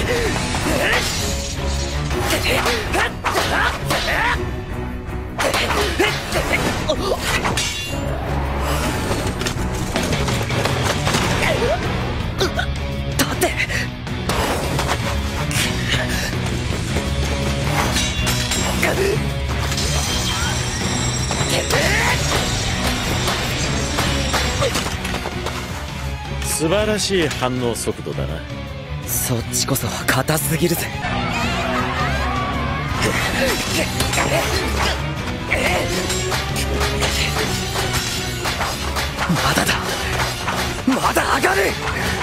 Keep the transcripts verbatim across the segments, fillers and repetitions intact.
素晴らしい反応速度だな。 そっちこそ硬すぎるぜ。まだだ、まだ上がる。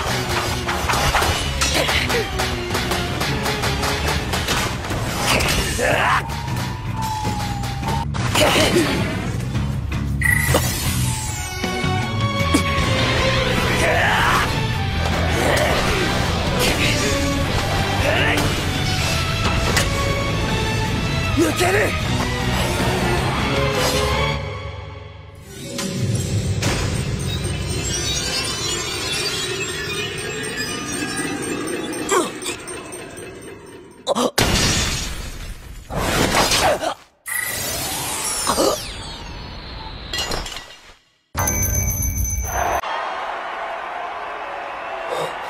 抜ける。あっ。